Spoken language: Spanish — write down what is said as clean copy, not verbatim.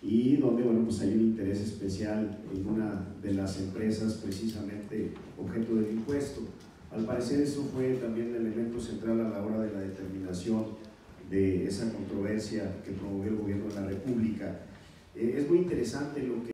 y donde, bueno, pues hay un interés especial en una de las empresas precisamente objeto del impuesto. Al parecer eso fue también el elemento central a la hora de la determinación de esa controversia que promovió el gobierno de la República. Es muy interesante lo que